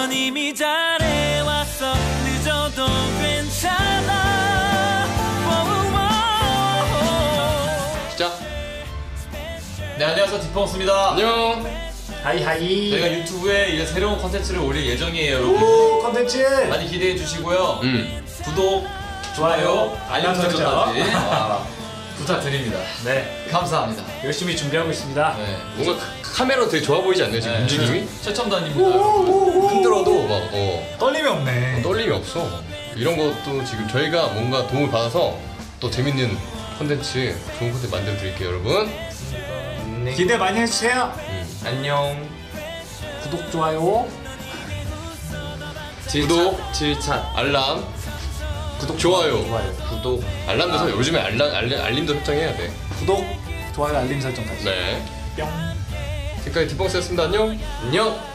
넌 이미 잘해왔어. 늦어도 괜찮아. 시작. 네, 안녕하세요. 디펑스입니다. 안녕. 하이하이. 저희가 유튜브에 이제 새로운 컨텐츠를 올릴 예정이에요, 여러분. 오, 컨텐츠 많이 기대해 주시고요. 구독, 좋아요, 알림 설정까지 부탁드립니다. 네, 감사합니다. 열심히 준비하고 있습니다. 네. 뭔가 카메라 되게 좋아 보이지 않나요? 지금 움직임이? 최첨단입니다. 여러분. 흔들어도 막 떨림이 없네. 떨림이 없어. 이런 것도 지금 저희가 뭔가 도움을 받아서 또 재밌는 컨텐츠, 좋은 컨텐츠 만들어 드릴게요, 여러분. 네. 기대 많이 해주세요. 안녕. 구독, 좋아요. 구독, 질찬, 알람, 구독, 좋아요. 구독, 알람도 설정. 요즘에 알림도 설정해야 돼. 구독, 좋아요, 알림 설정까지. 네. 뿅. 지금까지 디펑스였습니다. 안녕. 안녕.